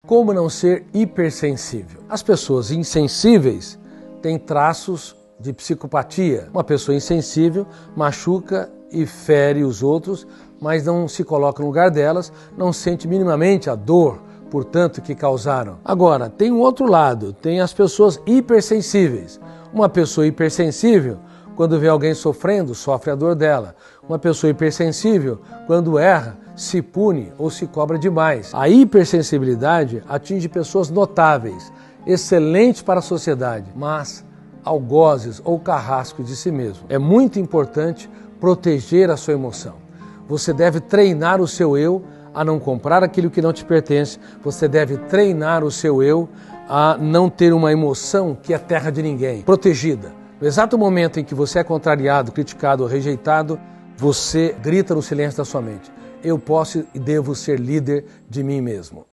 Como não ser hipersensível? As pessoas insensíveis têm traços de psicopatia. Uma pessoa insensível machuca e fere os outros, mas não se coloca no lugar delas, não sente minimamente a dor, portanto, que causaram. Agora, tem um outro lado, tem as pessoas hipersensíveis. Uma pessoa hipersensível, quando vê alguém sofrendo, sofre a dor dela. Uma pessoa hipersensível, quando erra, se pune ou se cobra demais. A hipersensibilidade atinge pessoas notáveis, excelentes para a sociedade, mas algozes ou carrascos de si mesmo. É muito importante proteger a sua emoção. Você deve treinar o seu eu a não comprar aquilo que não te pertence. Você deve treinar o seu eu a não ter uma emoção que é terra de ninguém, protegida. No exato momento em que você é contrariado, criticado ou rejeitado, você grita no silêncio da sua mente: eu posso e devo ser líder de mim mesmo.